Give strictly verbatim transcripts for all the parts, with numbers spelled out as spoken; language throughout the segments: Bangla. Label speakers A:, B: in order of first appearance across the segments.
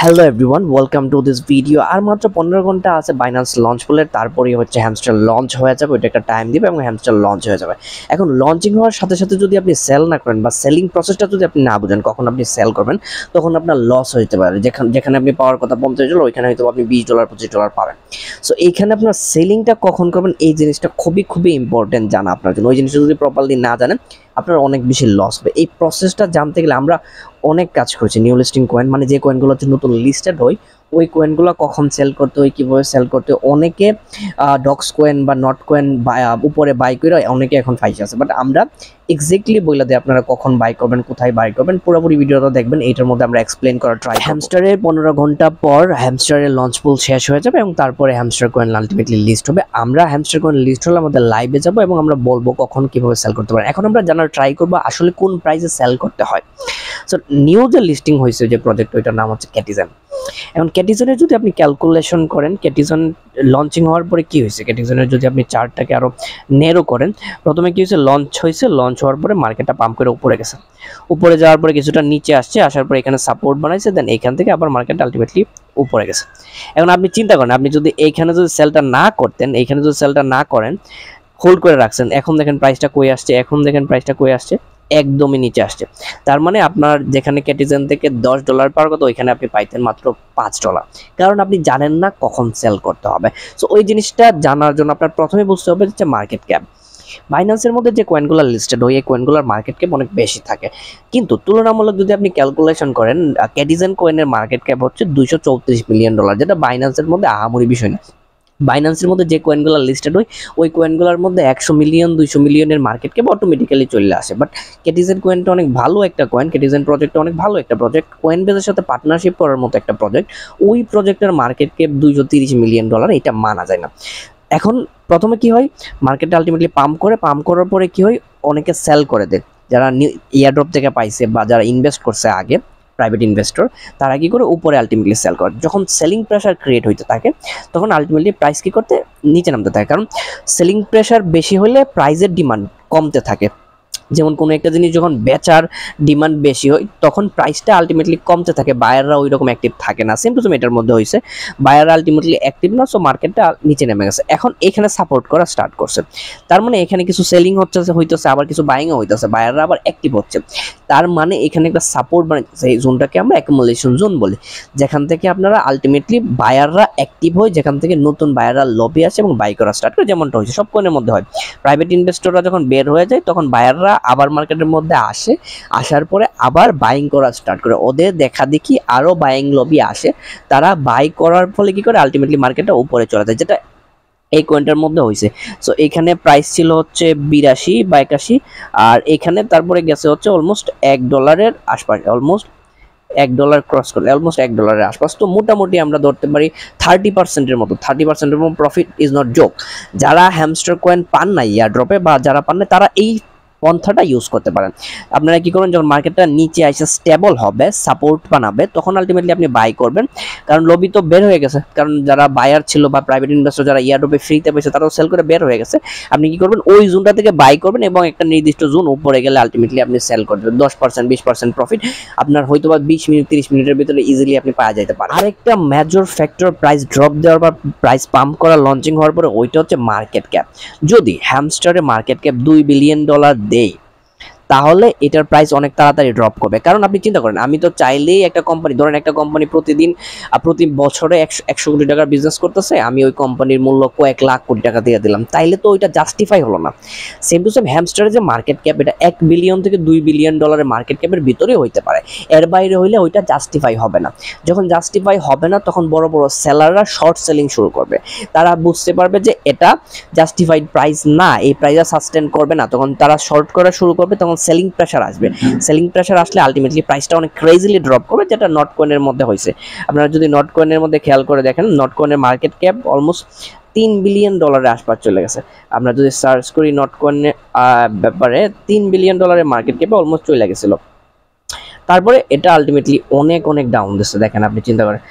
A: Hello everyone, welcome to this video. আর মাত্র পনেরো ঘন্টা আছে বাইন্যান্স লঞ্চ পুলের, তারপরেই হচ্ছে হ্যামস্টার লঞ্চ হয়ে যাবে। ওইটা একটা টাইম দিবে এবং হ্যামস্টার লঞ্চ হয়ে যাবে। এখন লঞ্চিং হওয়ার সাথে সাথে যদি আপনি সেল না করেন বা সেলিং প্রসেসটা যদি আপনি না বুঝেন কখন আপনি সেল করবেন, তখন আপনার লস হতে পারে। যেখানে যেখানে আপনি পাওয়ার কথা পঞ্চাশ ডলার, ওইখানে হয়তো আপনি বিশ ডলার পঁচিশ ডলার পাবেন। সো এইখানে আপনার সেলিংটা কখন করবেন, এই জিনিসটা খুবই খুবই ইম্পর্টেন্ট জানা আপনার জন্য। ওই জিনিসটা যদি প্রপারলি না জানেন, আপনার অনেক বেশি লস হবে। এই প্রসেসটা জানতে গেলে আমরা অনেক কাজ করেছি। নিউ লিস্টিং কয়েন মানে যে কয়েনগুলো হচ্ছে নতুন লিস্টেড হয়, ওই কয়েনগুলো কখন সেল করতে হয়, কীভাবে সেল করতে হয়, অনেকে ডক্স কয়েন বা নট কয়েন উপরে বাই করে অনেকে এখন ফাইসে আছে। বাট আমরা এক্স্যাক্টলি বলে দিই আপনারা কখন বাই করবেন, কোথায় বাই করবেন। পুরোপুরি ভিডিওটা দেখবেন, এইটার মধ্যে আমরা এক্সপ্লেন করার ট্রাই করব। হ্যামস্টারের পনেরো ঘন্টা পর হ্যামস্টারের লঞ্চ পুল শেষ হয়ে যাবে এবং তারপরে হ্যামস্টার কয়েন আলটিমেটলি লিস্ট হবে। আমরা হ্যামস্টার কয়েন লিস্ট হলে আমাদের লাইভে যাব এবং আমরা বলবো কখন কীভাবে সেল করতে পারেন। এখন আমরা জানার ট্রাই করবো আসলে কোন প্রাইসে সেল করতে হয়। সো নিউ যে লিস্টিং হয়েছে যে প্রজেক্ট, ওইটার নাম হচ্ছে ক্যাটিজেন। এখন ক্যাটিজনের যদি আপনি ক্যালকুলেশন করেন, ক্যাটিজন লঞ্চিং হওয়ার পরে কি হয়েছে, ক্যাটিজনের যদি আপনি চার্টটাকে আরও নেরো করেন, প্রথমে কি হয়েছে, লঞ্চ হয়েছে, লঞ্চ হওয়ার পরে মার্কেটটা পাম্প করে উপরে গেছে, উপরে যাওয়ার পরে কিছুটা নিচে আসছে, আসার পরে এখানে সাপোর্ট বানাইছে, দেন এখান থেকে আবার মার্কেট আলটিমেটলি উপরে গেছে। এখন আপনি চিন্তা করেন, আপনি যদি এইখানে যদি সেলটা না করতেন, এইখানে যদি সেলটা না করেন, হোল্ড করে রাখছেন, এখন দেখেন প্রাইসটা কই আসছে, এখন দেখেন প্রাইসটা কই আসছে, একদমই নিচে আসছে। তার মানে আপনার যেখানে ক্যাটিজেন থেকে দশ ডলার পাওয়ার কথা, ওইখানে আপনি পাইতেন মাত্র পাঁচ ডলার, কারণ আপনি জানেন না কখন সেল করতে হবে। সো ওই জিনিসটা জানার জন্য আপনার প্রথমে বুঝতে হবে যে মার্কেট ক্যাপ। বাইন্যান্সের মধ্যে যে কয়েনগুলো লিস্টেড হয়, এই কয়েনগুলোর মার্কেট ক্যাপ অনেক বেশি থাকে, কিন্তু তুলনামূলক যদি আপনি ক্যালকুলেশন করেন, ক্যাটিজেন কয়েনের মার্কেট ক্যাপ হচ্ছে দুইশো চৌত্রিশ মিলিয়ন ডলার, যেটা বাইন্যান্সের মধ্যে আহামরি বিষয় না। বাইন্যান্সের মধ্যে যে কয়েনগুলো লিস্টেড হয়, ওই কয়েনগুলোর মধ্যে একশো মিলিয়ন দুইশো মিলিয়নের মার্কেট ক্যাপ অটোমেটিক্যালি চলে আসে। বাট ক্যাটিজেন কয়েনটা অনেক ভালো একটা কয়েন, ক্যাটিজেন প্রজেক্টটা অনেক ভালো একটা প্রজেক্ট, কয়েন বেজের সাথে পার্টনারশিপ করার মতো একটা প্রজেক্ট। ওই প্রজেক্টের মার্কেট ক্যাপ দুইশো তিরিশ মিলিয়ন ডলার, এটা মানা যায় না। এখন প্রথমে কি হয়, মার্কেটটা আলটিমেটলি পাম্প করে, পাম্প করার পরে কি হয়, অনেকে সেল করে দেয়, যারা এয়ারড্রপ থেকে পাইছে বা যারা ইনভেস্ট করছে আগে, প্রাইভেট ইনভেস্টর, তারা কি করে উপরে আলটিমেটলি সেল করে। যখন সেলিং প্রেশার ক্রিয়েট হইতে থাকে, তখন আলটিমেটলি প্রাইস কি করতে নিচে নামতে থাকে, কারণ সেলিং প্রেশার বেশি হলে প্রাইসের ডিমান্ড কমতে থাকে। যেমন কোনো একটা জিনিস যখন বেচার ডিমান্ড বেশি হয়, তখন প্রাইসটা আলটিমেটলি কমতে থাকে, বায়াররা ওই রকম অ্যাক্টিভ থাকে না। সেম টু সেম এটার মধ্যে হয়েছে, বায়াররা আলটিমেটলি অ্যাক্টিভ না, সো মার্কেটটা নিচে নেমে গেছে। এখন এখানে সাপোর্ট করা স্টার্ট করছে, তার মানে এখানে কিছু সেলিং হচ্ছে হইতেছে, আবার কিছু বাইংও হইতেছে, বায়াররা আবার অ্যাক্টিভ হচ্ছে। তার মানে এখানে একটা সাপোর্ট বানাইতেছে, এই জোনটাকে আমরা অ্যাকুমুলেশন জোন বলি, যেখান থেকে আপনারা আলটিমেটলি বায়াররা অ্যাক্টিভ হয়, যেখান থেকে নতুন বায়াররা লবি আসে এবং বাই করা স্টার্ট করে। যেমনটা হয়েছে সব কয়েনের মধ্যে হয়, প্রাইভেট ইনভেস্টররা যখন বের হয়ে যায়, তখন বায়াররা আবার মার্কেটের মধ্যে আসে, আসার পরে আবার বাইং করা স্টার্ট করে, ওদের দেখা দেখি আরো বাইং লবি আসে, তারা বাই করার ফলে কি করে আলটিমেটলি মার্কেটটা উপরে চলে যায়, যেটা এই কয়েনটার মধ্যে হয়েছে। সো এখানে প্রাইস ছিল হচ্ছে বিরাশি বা একাশি, আর এখানে তারপরে গেছে হচ্ছে অলমোস্ট এক ডলারের আশপাশ, অলমোস্ট এক ডলার ক্রস করলে অলমোস্ট এক ডলারের আশপাশ। তো মোটামুটি আমরা ধরতে পারি থার্টি পার্সেন্টের মতো, থার্টি পার্সেন্টের মতো প্রফিট ইজ নট জোক। যারা হ্যামস্টার কয়েন পান না এয়ারড্রপে বা যারা পান না, তারা এই পন্থাটা ইউজ করতে পারেন। আপনারা কি করেন, যখন মার্কেটটা নিচে এসে স্টেবল হবে, সাপোর্ট বানাবে, তখন আলটিমেটলি আপনি বাই করবেন, কারণ লবি তো বের হয়ে গেছে, কারণ যারা বায়ার ছিল বা প্রাইভেট ইনভেস্টর যারা ইয়ারড্রপে ফ্রিতে পেয়েছে, তারাও সেল করে বের হয়ে গেছে। আপনি কি করবেন, ওই জোনটা থেকে বাই করবেন এবং একটা নির্দিষ্ট জোন উপরে গেলে আলটিমেটলি আপনি সেল করে দেবেন। দশ পার্সেন্ট বিশ পার্সেন্ট প্রফিট আপনার হয়তো বা বিশ মিনিট তিরিশ মিনিটের ভিতরে ইজিলি আপনি পাওয়া যেতে পারেন। আরেকটা মেজর ফ্যাক্টর প্রাইস ড্রপ দেওয়ার বা প্রাইস পাম্প করা লঞ্চিং হওয়ার পরে, ওইটা হচ্ছে মার্কেট ক্যাপ। যদি হ্যামস্টারে মার্কেট ক্যাপ দুই বিলিয়ন ডলার দেয়, তাহলে এটার প্রাইস অনেক তাড়াতাড়ি ড্রপ করবে। কারণ আপনি চিন্তা করেন, আমি তো চাইলেই একটা কোম্পানি, ধরেন একটা কোম্পানি প্রতিদিন প্রতি বছরে একশো একশো কোটি টাকার বিজনেস করতেছে, আমি ওই কোম্পানির মূল্য কয়েক লাখ কোটি টাকা দিয়ে দিলাম, তাইলে তো ওইটা জাস্টিফাই হলো না। সেম টু সেম হ্যামস্টারের যে মার্কেট ক্যাপ, এটা এক বিলিয়ন থেকে দুই বিলিয়ন ডলারের মার্কেট ক্যাপের ভিতরে হইতে পারে, এর বাইরে হইলে ওইটা জাস্টিফাই হবে না। যখন জাস্টিফাই হবে না, তখন বড় বড় সেলাররা শর্ট সেলিং শুরু করবে। তারা বুঝতে পারবে যে এটা জাস্টিফাইড প্রাইস না, এই প্রাইসটা সাস্টেন করবে না, তখন তারা শর্ট করা শুরু করবে, তখন সেলিং প্রেশার আসবে। সেলিং প্রেশার আসলে আলটিমেটলি প্রাইসটা অনেক ক্রেজিলি ড্রপ করবে, যেটা নট কয়েনের মধ্যে হয়েছে। আপনারা যদি নট কয়েনের মধ্যে খেয়াল করে দেখেন, নট কয়েনের মার্কেট ক্যাপ অলমোস্ট তিন বিলিয়ন ডলারের আশপাশ চলে গেছে। আমরা যদি সার্চ করি নট কয়েনের ব্যাপারে, তিন বিলিয়ন ডলারের মার্কেট ক্যাপে অলমোস্ট চলে গেছিল। তারপরে এটা আলটিমেটলি অনেক অনেক ডাউন দিচ্ছে। দেখেন আপনি চিন্তা করেন,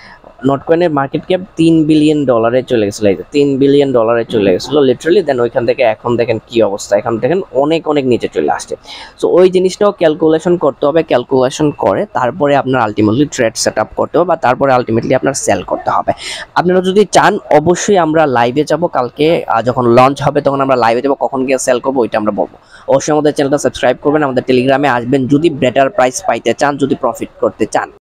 A: নটকয়েনের মার্কেট ক্যাপ তিন বিলিয়ন ডলারে চলে গেছিলো, এই যে তিন বিলিয়ন ডলারে চলে গেছিলো লিটারালি। দেন ওইখান থেকে এখন দেখেন কি অবস্থা, এখন দেখেন অনেক অনেক নিচে চলে আসছে। সো ওই জিনিসটাও ক্যালকুলেশন করতে হবে, ক্যালকুলেশন করে তারপরে আপনার আলটিমেটলি ট্রেড সেট আপ করতে হবে বা তারপরে আলটিমেটলি আপনার সেল করতে হবে। আপনারা যদি চান অবশ্যই আমরা লাইভে যাব কালকে, যখন লঞ্চ হবে তখন আমরা লাইভে যাবো, কখন গিয়ে সেল করবো ওইটা আমরা বলবো। অবশ্যই আমাদের চ্যানেলটা সাবস্ক্রাইব করবেন, আমাদের টেলিগ্রামে আসবেন যদি বেটার প্রাইস পাইতে চান, যদি প্রফিট করতে চান।